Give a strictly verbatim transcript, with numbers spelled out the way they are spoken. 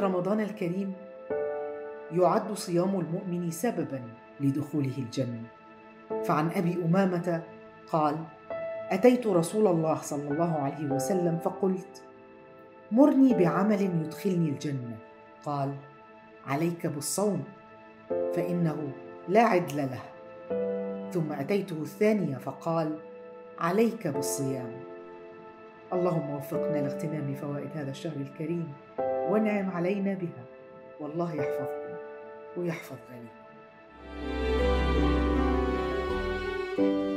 رمضان الكريم يعد صيام المؤمن سببا لدخوله الجنة، فعن أبي أمامة قال: أتيت رسول الله صلى الله عليه وسلم فقلت: مرني بعمل يدخلني الجنة. قال: عليك بالصوم فإنه لا عدل له. ثم أتيته الثانية فقال: عليك بالصيام. اللهم وفقنا لاغتنام فوائد هذا الشهر الكريم وانعم علينا بها، والله يحفظكم ويحفظ غنيكم.